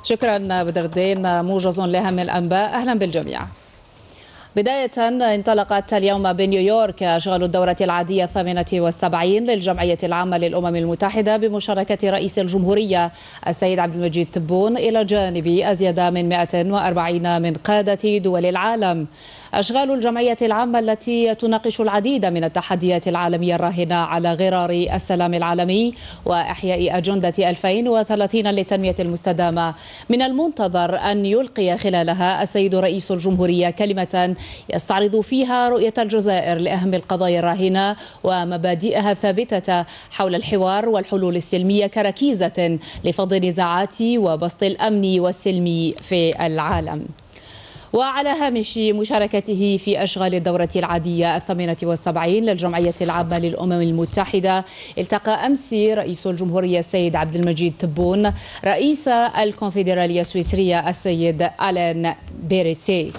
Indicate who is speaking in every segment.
Speaker 1: شكرا بدر الدين، موجز لأهم الأنباء. أهلا بالجميع. بداية، انطلقت اليوم بنيويورك أشغال الدورة العادية 78 للجمعية العامة للأمم المتحدة بمشاركة رئيس الجمهورية السيد عبد المجيد تبون إلى جانب أزيد من 140 من قادة دول العالم. أشغال الجمعية العامة التي تناقش العديد من التحديات العالمية الراهنة على غرار السلام العالمي وإحياء أجندة 2030 للتنمية المستدامة. من المنتظر أن يلقي خلالها السيد رئيس الجمهورية كلمة يستعرض فيها رؤية الجزائر لأهم القضايا الراهنة ومبادئها الثابتة حول الحوار والحلول السلمية كركيزة لفض النزاعات وبسط الأمن والسلم في العالم. وعلى هامش مشاركته في أشغال الدورة العادية 78 للجمعية العامة للأمم المتحدة، التقى أمس رئيس الجمهورية السيد عبد المجيد تبون رئيس الكونفدرالية السويسرية السيد ألان بيريتسي.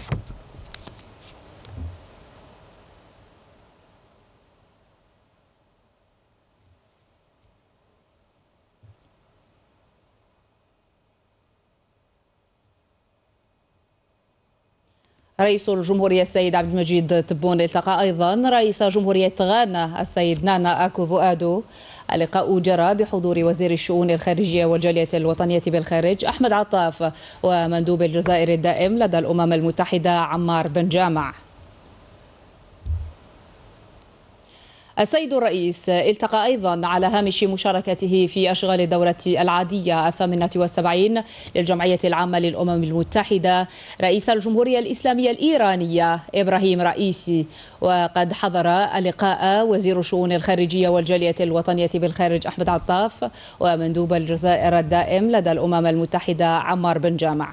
Speaker 1: رئيس الجمهورية السيد عبد المجيد تبون التقى أيضا رئيس جمهورية غانا السيد نانا أكوفو آدو. اللقاء جرى بحضور وزير الشؤون الخارجية والجالية الوطنية بالخارج أحمد عطاف ومندوب الجزائر الدائم لدى الأمم المتحدة عمار بن جامع. السيد الرئيس التقى أيضا على هامش مشاركته في أشغال الدورة العادية 78 للجمعية العامة للأمم المتحدة رئيس الجمهورية الإسلامية الإيرانية إبراهيم رئيسي. وقد حضر اللقاء وزير الشؤون الخارجية والجالية الوطنية بالخارج أحمد عطاف ومندوب الجزائر الدائم لدى الأمم المتحدة عمار بن جامع.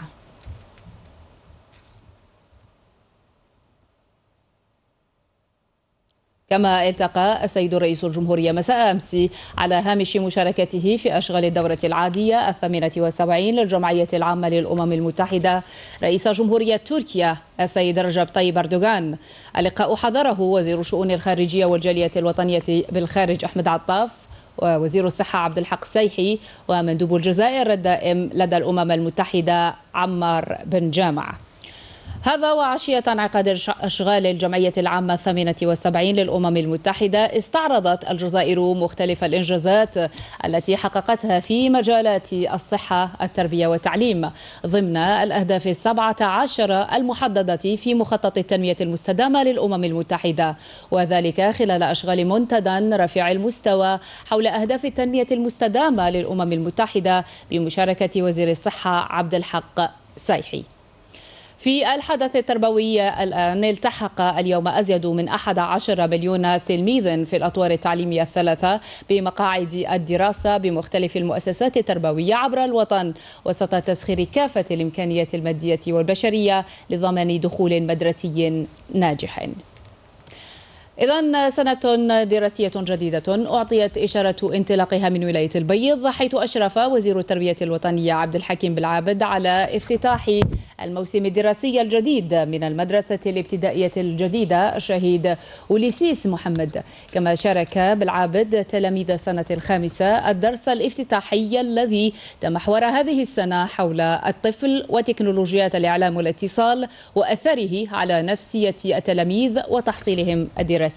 Speaker 1: كما التقى السيد رئيس الجمهورية مساء أمس على هامش مشاركته في أشغال الدورة العادية 78 للجمعية العامة للأمم المتحدة رئيس جمهورية تركيا السيد رجب طيب أردوغان. اللقاء حضره وزير الشؤون الخارجية والجالية الوطنية بالخارج أحمد عطاف ووزير الصحة عبد الحق سيحي ومندوب الجزائر الدائم لدى الأمم المتحدة عمار بن جامع. هذا وعشية انعقاد أشغال الجمعية العامة 78 للأمم المتحدة، استعرضت الجزائر مختلف الإنجازات التي حققتها في مجالات الصحة، التربية والتعليم ضمن الأهداف 17 المحددة في مخطط التنمية المستدامة للأمم المتحدة، وذلك خلال أشغال منتدى رفيع المستوى حول أهداف التنمية المستدامة للأمم المتحدة بمشاركة وزير الصحة عبد الحق سيحي. في الحدث التربوي الآن، التحق اليوم أزيد من 11 مليون تلميذ في الأطوار التعليمية الثلاثة بمقاعد الدراسة بمختلف المؤسسات التربوية عبر الوطن وسط تسخير كافة الإمكانيات المادية والبشرية لضمان دخول مدرسي ناجح. إذن سنة دراسية جديدة أعطيت إشارة انطلاقها من ولاية البيض، حيث أشرف وزير التربية الوطنية عبد الحكيم بالعابد على افتتاح الموسم الدراسي الجديد من المدرسة الابتدائية الجديدة الشهيد أوليسيس محمد. كما شارك بالعابد تلاميذ سنة الخامسة الدرس الافتتاحي الذي تمحور هذه السنة حول الطفل وتكنولوجيات الإعلام والاتصال وأثره على نفسية التلاميذ وتحصيلهم الدراسي.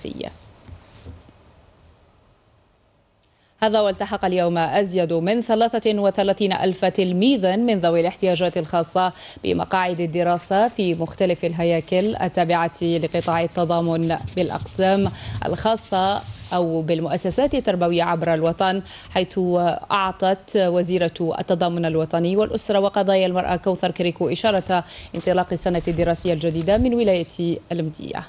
Speaker 1: هذا والتحق اليوم أزيد من 33 ألف تلميذ من ذوي الاحتياجات الخاصة بمقاعد الدراسة في مختلف الهياكل التابعة لقطاع التضامن بالأقسام الخاصة أو بالمؤسسات التربوية عبر الوطن، حيث أعطت وزيرة التضامن الوطني والأسرة وقضايا المرأة كوثر كريكو إشارة انطلاق السنة الدراسية الجديدة من ولاية المدية.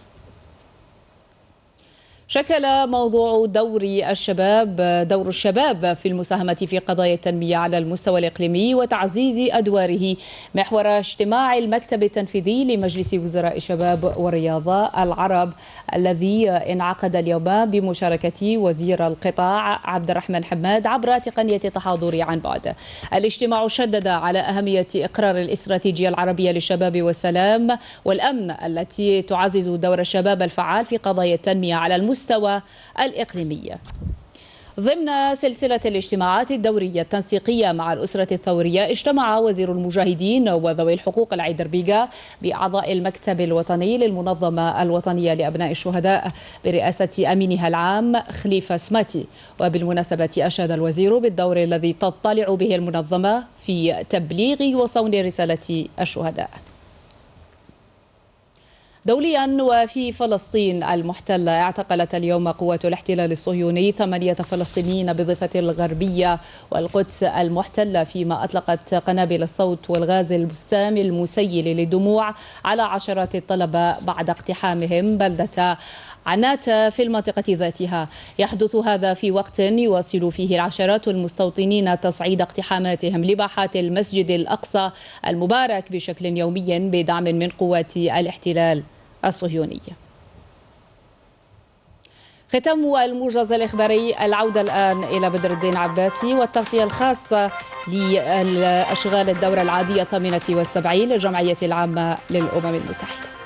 Speaker 1: شكل موضوع دور الشباب في المساهمة في قضايا التنمية على المستوى الإقليمي وتعزيز أدواره محور اجتماع المكتب التنفيذي لمجلس وزراء الشباب والرياضة العرب الذي انعقد اليوم بمشاركة وزير القطاع عبد الرحمن حماد عبر تقنية التحاضر عن بعد. الاجتماع شدد على أهمية إقرار الاستراتيجية العربية للشباب والسلام والأمن التي تعزز دور الشباب الفعال في قضايا التنمية على المستوى الإقليمي. ضمن سلسلة الاجتماعات الدورية التنسيقية مع الأسرة الثورية، اجتمع وزير المجاهدين وذوي الحقوق العيدر بيغا بأعضاء المكتب الوطني للمنظمة الوطنية لأبناء الشهداء برئاسة أمينها العام خليفة سماتي. وبالمناسبة أشاد الوزير بالدور الذي تطلع به المنظمة في تبليغ وصون رسالة الشهداء. دوليا، وفي فلسطين المحتلة، اعتقلت اليوم قوات الاحتلال الصهيوني 8 فلسطينيين بضفة الغربية والقدس المحتلة، فيما أطلقت قنابل الصوت والغاز السام المسيل للدموع على عشرات الطلبة بعد اقتحامهم بلدة عناتة في المنطقة ذاتها. يحدث هذا في وقت يواصل فيه العشرات المستوطنين تصعيد اقتحاماتهم لباحات المسجد الأقصى المبارك بشكل يومي بدعم من قوات الاحتلال الصهيوني. ختام الموجز الإخباري، العودة الآن إلى بدر الدين عباسي والتغطية الخاصة لأشغال الدورة العادية 78 للجمعية العامة للأمم المتحدة.